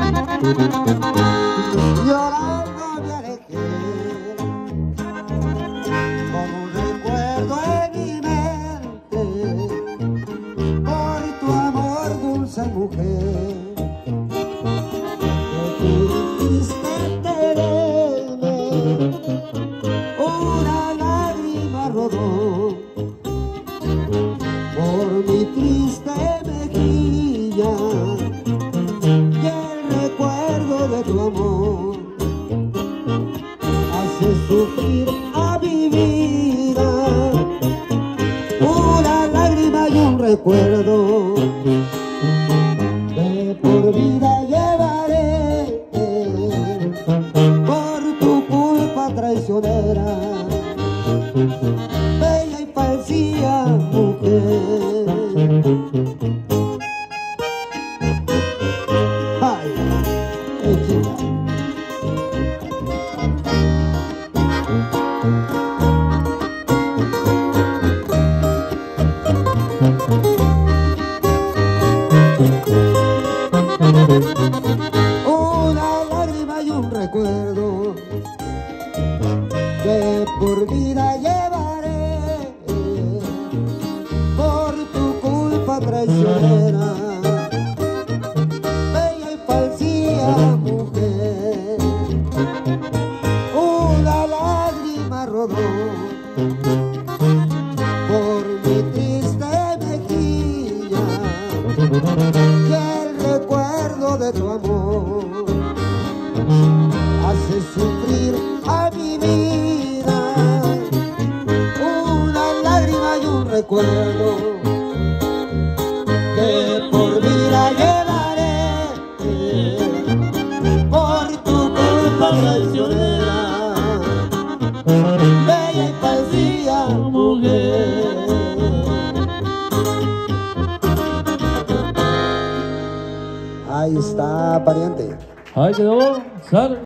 Llorando me alejé, con un recuerdo en mi mente, por tu amor, dulce mujer, que pudiste quererme. Una lágrima rodó por mi triste mejilla, y el recuerdo de tu amor hace sufrir a mi vida. Una lágrima y un recuerdo que por vida llevaré, por tu culpa traicionera, bella y falsía mujer. Ay, qué chica. Una lágrima y un recuerdo que por vida llevaré, por tu culpa traicionera, bella y falsía mujer. Una lágrima rodó por mi triste mejilla, y el recuerdo de tu amor hace sufrir a mi vida. Una lágrima y un recuerdo que por vida llevaré, por tu culpa traicionera, bella y falsía mujer. Ahí está, pariente. Ahí quedó. Sal.